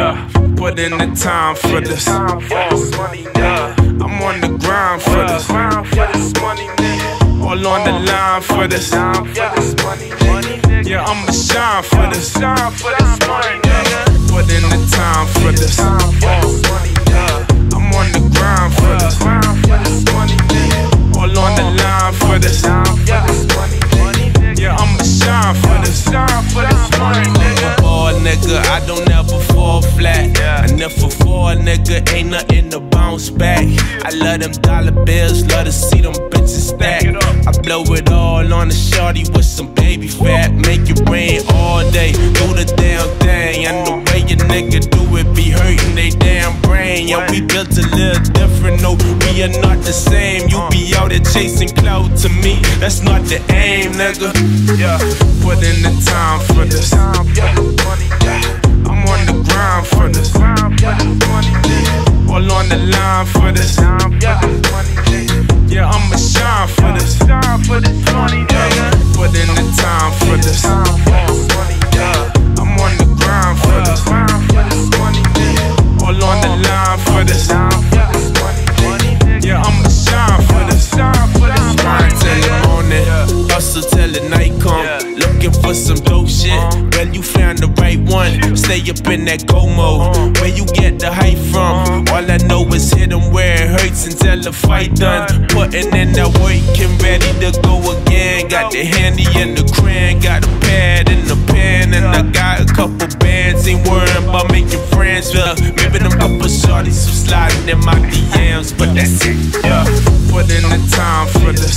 Yeah, put in the time for this. Yeah, I'm on the grind for this. All on the line for this. Yeah, I'ma shine for this. Put in the time for this. I'm on the grind for this. All on the line for this. Yeah, I'ma shine for this. Ball nigga, I don't ever fall flat. And if I fall, nigga, ain't nothing to bounce back. I love them dollar bills, love to see them bitches stack. I blow it all on the shorty with some baby fat. Make it rain all day, do the damn thing. And the way your nigga do it be hurting they damn brain. Yeah, we built a little different, no, we are not the same. You be out there chasing clout, to me, that's not the aim, nigga. Yeah, put in the time for this. I'm on the grind for this. All on the line for this. Yeah, I'ma shine for this. Put in the time for this. I'm on the grind for this. All on the line for this. Yeah, I'ma shine for this. Grind till the morning, hustle till the night come. Looking for some dope shit, well you found the right one. Stay up in that go mode, where you get the hype from. All I know is hit 'em where it hurts until the fight done. Putting in that work and ready to go again. Got the handy in the crayon, got a pad and a pen, and I got a couple bands. Ain't worrying about making friends, maybe them couple shorties who sliding in my DMs, but that's it. Yeah, put in the time for this.